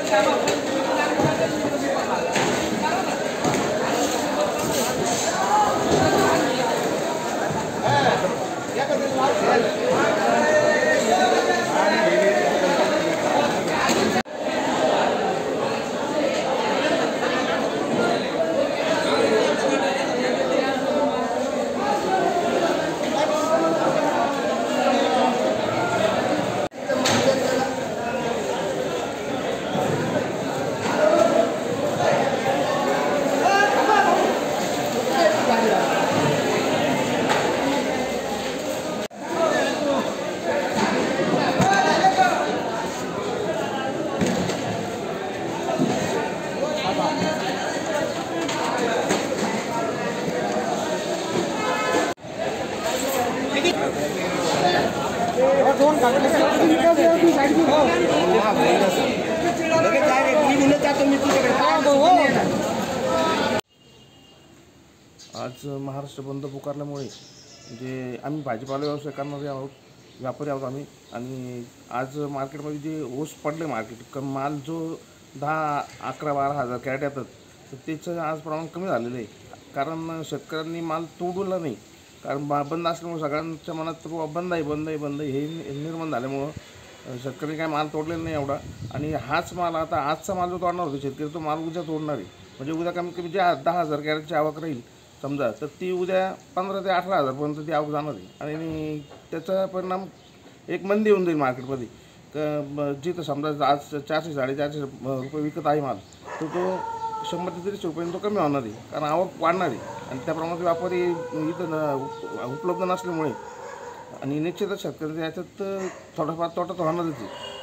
आज महाराष्ट्र बंद पुकारल्यामुळे जे आम्ही भाजीपाला व्यवसाय करणारे आहोत, व्यापारी आहोत आम्ही, आणि आज मार्केटमध्ये जे ओस पडले मार्केट माल जो 10-11-12 हजार कॅरेट येतात, तर त्याचं आज प्रमाण कमी झालेलं आहे. कारण शेतकऱ्यांनी माल तोडला नाही, कारण बंद असल्यामुळे सगळ्यांच्या मनात बंद आहे हे निर्माण झाल्यामुळं शेतकरी काय माल तोडलेला नाही एवढा. आणि हाच माल आता आजचा माल जो तोडणार होता शेतकरी, तो माल उद्या तोडणार आहे. म्हणजे उद्या कमीत कमी जे 10,000 कॅरेटची आवक राहील समजा, तर ती उद्या 15 ते 18 हजारपर्यंत ती आवक जाणार आहे. आणि त्याचा परिणाम एक मंदी होऊन जाईल मार्केटमध्ये. जिथं समजा आज 400-450 रुपये विकत आहे माल, तर तो 100 ते 150 रुपयांनी तो कमी होणार आहे, कारण आवक वाढणार आहे. आणि त्याप्रमाणे व्यापारी इथं उपलब्ध नसल्यामुळे आणि निश्चितच शेतकऱ्यांच्या याच्यात थोडाफार तोटा तर होणारच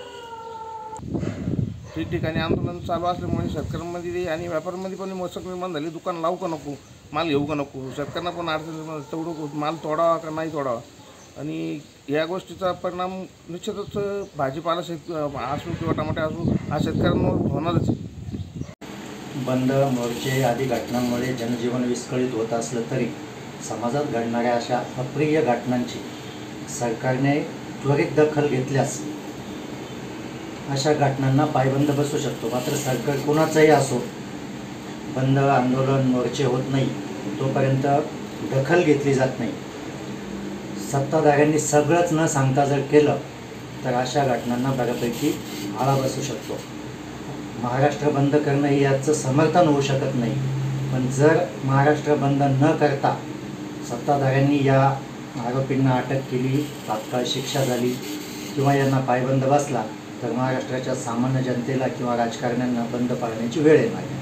आहे. ठिकठिकाणी आंदोलन चालू असल्यामुळे शेतकऱ्यांमध्ये आणि व्यापाऱ्यांमध्ये पण मसक निर्माण झाली, दुकान लावू का नको, माल घेऊ का नको, शेतकऱ्यांना पण अडचण तेवढं माल तोडावा का नाही तोडावा. आणि या गोष्टीचा परिणाम निश्चितच भाजीपाला असो किंवा टमाटे असो हा शेतकऱ्यांवर होणारच आहे. बंद, मोर्चे आदी घटनांमुळे जनजीवन विस्कळीत होत असलं तरी समाजात घडणाऱ्या अशा अप्रिय घटनांची सरकारने त्वरित दखल घेतल्यास अशा घटनांना पायबंद बसू शकतो. मात्र सरकार कोणाचंही असो, बंद, आंदोलन, मोर्चे होत नाही तोपर्यंत दखल घेतली जात नाही. सत्ताधाऱ्यांनी सगळंच न सांगता जर केलं तर अशा घटनांना बऱ्यापैकी आळा बसू शकतो. महाराष्ट्र बंद करणं हे याचं समर्थन होऊ शकत नाही, पण जर महाराष्ट्र बंद न करता सत्ताधाऱ्यांनी या आरोपींना अटक केली, तात्काळ शिक्षा झाली किंवा यांना पायबंद बसला, तर महाराष्ट्राच्या सामान्य जनतेला किंवा राजकारण्यांना बंद पाळण्याची वेळ येणार.